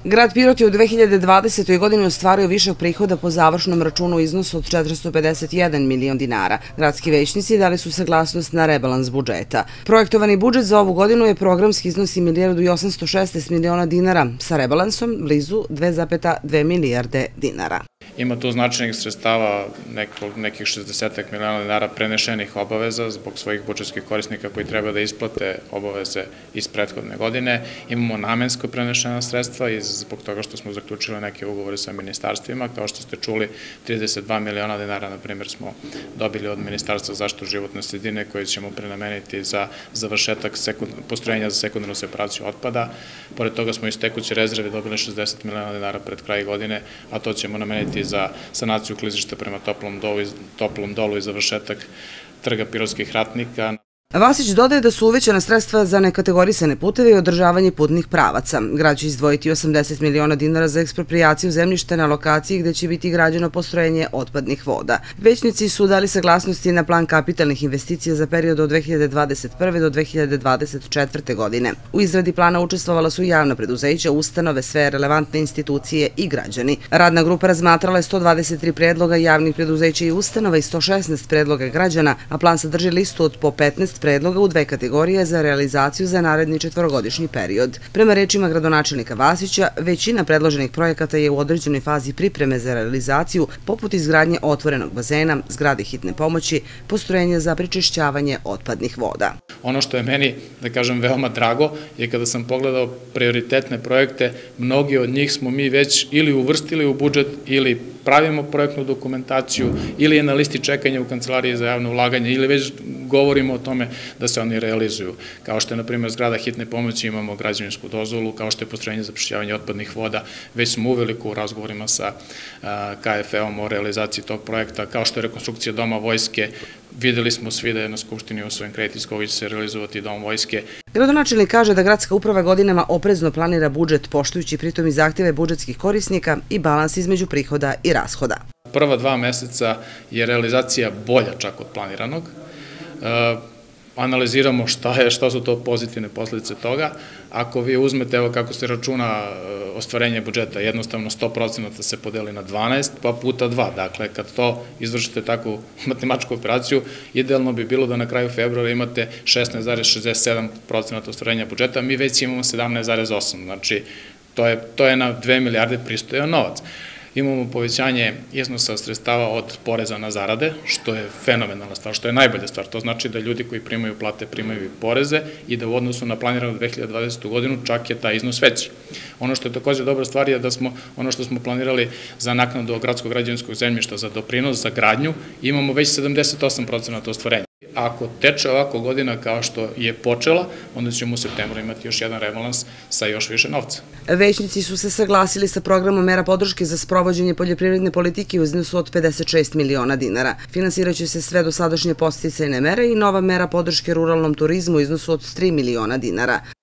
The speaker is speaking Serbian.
Grad Pirot je u 2020. godini ostvario višak prihoda po završnom računu u iznosu od 451 milion dinara. Gradski većnici dali su saglasnost na rebalans budžeta. Projektovani budžet za ovu godinu je programski iznosi 1.816 miliona dinara, sa rebalansom blizu 2,2 milijarde dinara. Ima tu značajnih sredstava, nekih 60 miliona dinara prenešenih obaveza zbog svojih budžetskih korisnika koji treba da isplate obaveze iz prethodne godine. Imamo namensko prenešena sredstva i zbog toga što smo zaključili neke ugovore sa ministarstvima. Kao što ste čuli, 32 miliona dinara, na primjer, smo dobili od Ministarstva zaštitu životne sredine koji ćemo prenameniti za završetak postrojenja za sekundarnu separaciju otpada. Pored toga smo iz tekuće rezerve dobili 60 miliona dinara pred kraj godine, a to ćemo nameniti za sanaciju klizišta prema Toplom dolu i završetak trga Pirotskih ratnika. Vasić dodaje da su uvećana sredstva za nekategorisane puteve i održavanje putnih pravaca. Grad će izdvojiti 80 miliona dinara za eksproprijaciju zemljišta na lokaciji gde će biti građeno postrojenje otpadnih voda. Većnici su dali saglasnosti na plan kapitalnih investicija za period od 2021. do 2024. godine. U izradi plana učestvovala su javna preduzeća, ustanove, sve relevantne institucije i građani. Radna grupa razmatrala je 123 predloga javnih preduzeća i ustanova i 116 predloga građana, a plan sadrži listu od po 15 predloga u dve kategorije za realizaciju za naredni četvorogodišnji period. Prema rečima gradonačelnika Vasića, većina predloženih projekata je u određenoj fazi pripreme za realizaciju, poput izgradnje otvorenog bazena, zgrade hitne pomoći, postrojenja za prečišćavanje otpadnih voda. Ono što je meni, da kažem, veoma drago je kada sam pogledao prioritetne projekte, mnogi od njih smo mi već ili uvrstili u budžet ili pravimo projektnu dokumentaciju ili je na listi čekanja u Kancelariji za javno ulaganje ili već govorimo o tome da se oni realizuju. Kao što je, na primjer, zgrada hitne pomoći, imamo građevinsku dozvolu, kao što je postrojenje za prečišćavanje otpadnih voda, već smo uveliko u razgovorima sa KFE-om o realizaciji tog projekta, kao što je rekonstrukcija Doma vojske. Videli smo svi da je na Skupštini usvojen kredit iz koga će se realizovati Dom vojske. Gradonačelnik kaže da gradska uprava godinama oprezno planira budžet, poštujući pritom i zahteve budžetskih korisnika i balans između prihoda i rashoda. Prva 2 meseca je realizacija bolja čak od planiranog. Analiziramo šta su to pozitivne posljedice toga. Ako vi uzmete, evo kako se računa ostvarenje budžeta, jednostavno 100% se podeli na 12 pa puta 2. Dakle, kad to izvršite takvu matematičku operaciju, idealno bi bilo da na kraju februara imate 16,67% ostvarenja budžeta, mi već imamo 17,8%. Znači, to je na 2 milijarde pristojan novac. Imamo povećanje iznosa sredstava od poreza na zarade, što je fenomenalna stvar, što je najbolja stvar. To znači da ljudi koji primaju plate primaju i poreze i da u odnosu na planiranu 2020. godinu čak je taj iznos veći. Ono što je također dobra stvar je da smo, ono što smo planirali za naknadu gradskog građevinskog zemljišta za doprinos, za gradnju, imamo već 78% ostvarenja. Ako teče ovako godina kao što je počela, onda ćemo u septembru imati još jedan rebalans sa još više novca. Većnici su se saglasili sa programom mera podrške za sprovođenje poljoprivredne politike u iznosu od 56 miliona dinara. Finansiraće se sve dosadašnje podsticajne mere i nova mera podrške ruralnom turizmu u iznosu od 3 miliona dinara.